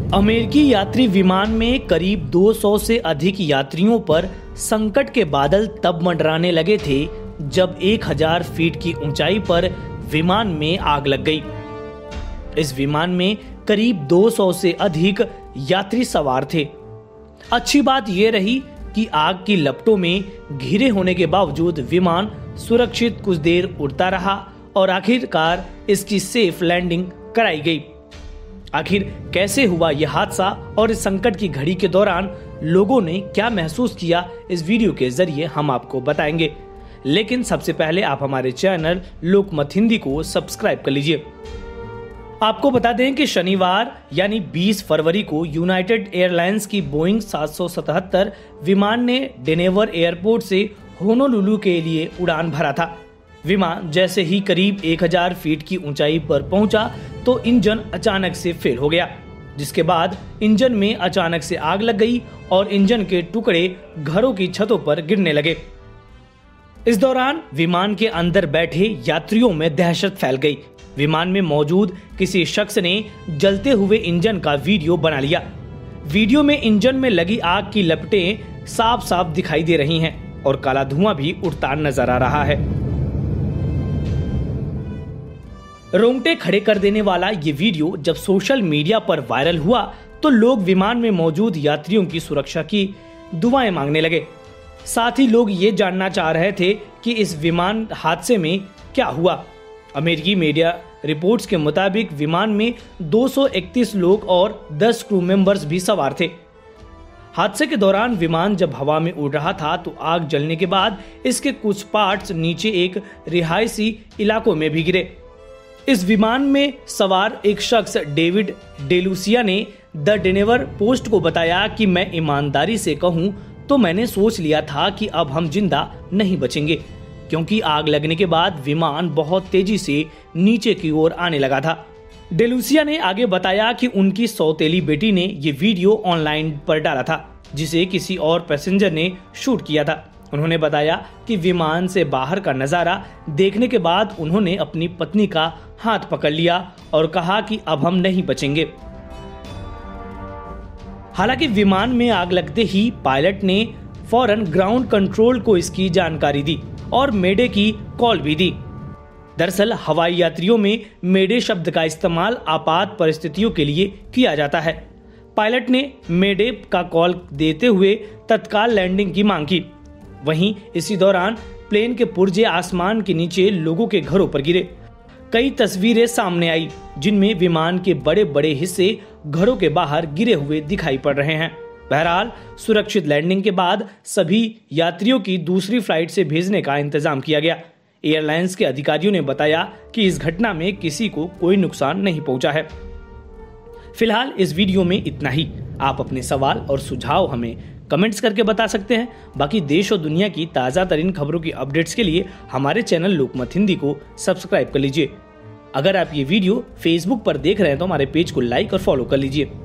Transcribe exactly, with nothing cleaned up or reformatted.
अमेरिकी यात्री विमान में करीब दो सौ से अधिक यात्रियों पर संकट के बादल तब मंडराने लगे थे जब एक हज़ार फीट की ऊंचाई पर विमान में आग लग गई। इस विमान में करीब दो सौ से अधिक यात्री सवार थे। अच्छी बात यह रही कि आग की लपटों में घिरे होने के बावजूद विमान सुरक्षित कुछ देर उड़ता रहा और आखिरकार इसकी सेफ लैंडिंग कराई गई। आखिर कैसे हुआ यह हादसा और इस संकट की घड़ी के दौरान लोगों ने क्या महसूस किया, इस वीडियो के जरिए हम आपको बताएंगे। लेकिन सबसे पहले आप हमारे चैनल लोकमत हिंदी को सब्सक्राइब कर लीजिए। आपको बता दें कि शनिवार यानी बीस फरवरी को यूनाइटेड एयरलाइंस की बोइंग सात सौ सतहत्तर विमान ने डेनेवर एयरपोर्ट से होनोलुलु के लिए उड़ान भरा था। विमान जैसे ही करीब एक हज़ार फीट की ऊंचाई पर पहुंचा तो इंजन अचानक से फेल हो गया, जिसके बाद इंजन में अचानक से आग लग गई और इंजन के टुकड़े घरों की छतों पर गिरने लगे। इस दौरान विमान के अंदर बैठे यात्रियों में दहशत फैल गई। विमान में मौजूद किसी शख्स ने जलते हुए इंजन का वीडियो बना लिया। वीडियो में इंजन में लगी आग की लपटें साफ साफ दिखाई दे रही हैं और काला धुआं भी उड़ता नजर आ रहा है। रोंगटे खड़े कर देने वाला ये वीडियो जब सोशल मीडिया पर वायरल हुआ तो लोग विमान में मौजूद यात्रियों की सुरक्षा की दुआएं मांगने लगे। साथ ही लोग ये जानना चाह रहे थे कि इस विमान हादसे में क्या हुआ। अमेरिकी मीडिया रिपोर्ट्स के मुताबिक विमान में दो सौ इकतीस लोग और दस क्रू मेंबर्स भी सवार थे। हादसे के दौरान विमान जब हवा में उड़ रहा था तो आग जलने के बाद इसके कुछ पार्ट्स नीचे एक रिहायशी इलाकों में भी गिरे। इस विमान में सवार एक शख्स डेविड डेलूसिया ने द डेनेवर पोस्ट को बताया कि मैं ईमानदारी से कहूं तो मैंने सोच लिया था कि अब हम जिंदा नहीं बचेंगे, क्योंकि आग लगने के बाद विमान बहुत तेजी से नीचे की ओर आने लगा था। डेलूसिया ने आगे बताया कि उनकी सौतेली बेटी ने ये वीडियो ऑनलाइन पर डाला था, जिसे किसी और पैसेंजर ने शूट किया था। उन्होंने बताया कि विमान से बाहर का नजारा देखने के बाद उन्होंने अपनी पत्नी का हाथ पकड़ लिया और कहा कि अब हम नहीं बचेंगे। हालांकि विमान में आग लगते ही पायलट ने फौरन ग्राउंड कंट्रोल को इसकी जानकारी दी और मेडे की कॉल भी दी। दरअसल हवाई यात्रियों में मेडे शब्द का इस्तेमाल आपात परिस्थितियों के लिए किया जाता है। पायलट ने मेडे का कॉल देते हुए तत्काल लैंडिंग की मांग की। वहीं इसी दौरान प्लेन के पुर्जे आसमान के नीचे लोगों के घरों पर गिरे। कई तस्वीरें सामने आई जिनमें विमान के बड़े बड़े हिस्से घरों के बाहर गिरे हुए दिखाई पड़ रहे हैं। बहरहाल सुरक्षित लैंडिंग के बाद सभी यात्रियों की दूसरी फ्लाइट से भेजने का इंतजाम किया गया। एयरलाइंस के अधिकारियों ने बताया कि इस घटना में किसी को कोई नुकसान नहीं पहुंचा है। फिलहाल इस वीडियो में इतना ही। आप अपने सवाल और सुझाव हमें कमेंट्स करके बता सकते हैं। बाकी देश और दुनिया की ताज़ा तरीन खबरों की अपडेट्स के लिए हमारे चैनल लोकमत हिंदी को सब्सक्राइब कर लीजिए। अगर आप ये वीडियो फेसबुक पर देख रहे हैं तो हमारे पेज को लाइक और फॉलो कर लीजिए।